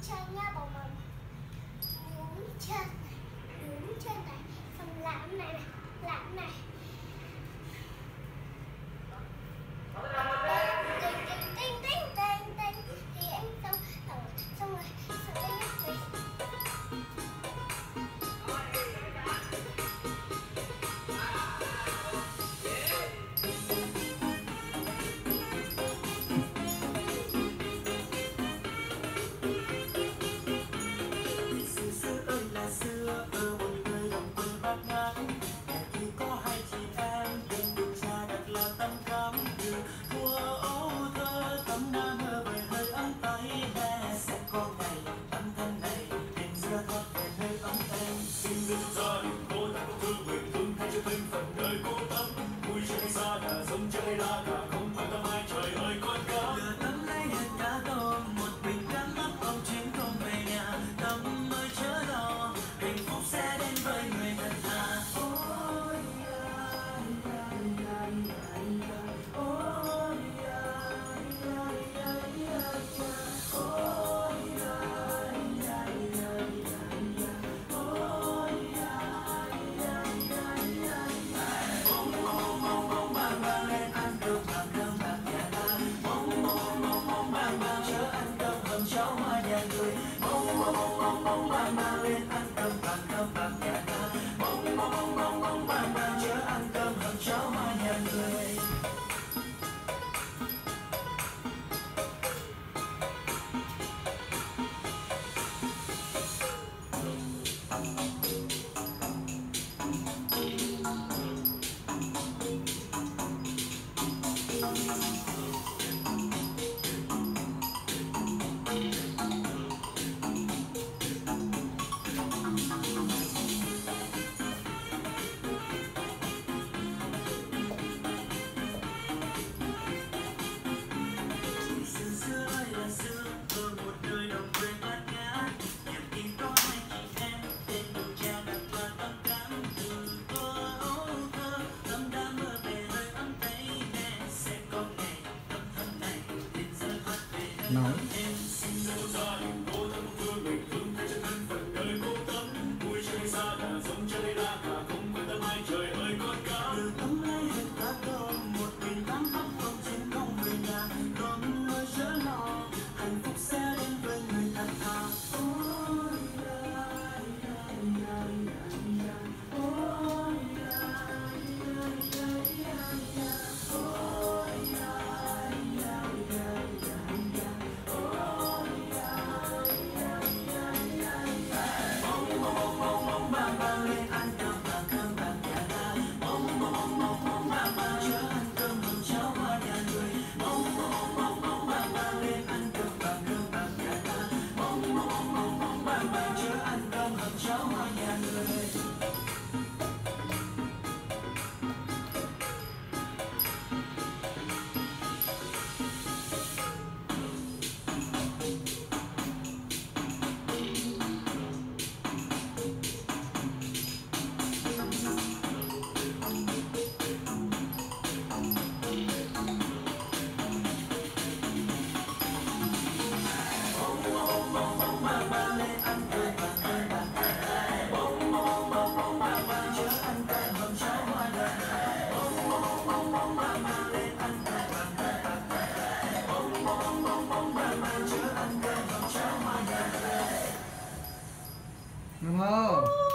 cho nha bầu mầm. Nhún chân này, xong lãm này, lãm này. Thì em xong rồi đây nhá. Xưa ở một nơi đồng quê bát ngát, nhà khi có hai chị em bên đường cha đặt là tâm cảm từ thuở ấu thơ, tấm đá mơ về hơi ấm tay hè sẽ có ngày tấm thân này tình xưa thoát về nơi ấm em. Xin đừng gia đình cô ta có thư mình thương thay cho thân phận đời cô tấm vui chơi xa nhà sống chơi la cả không quan tâm ai trời ơi con cá lừa tấm lấy hết cá tôm một mình cắm mắt ôm chuyến không về nhà tấm ơi chớ lo hạnh phúc sẽ đến với người thật thà. Ôi cháu hoa nhà người bông bông bông bông bông bang bang lên ăn cơm bang nhà ta bông bông bông bông bông bang bang chớ ăn cơm hầm cháu hoa nhà người. Nói đúng không?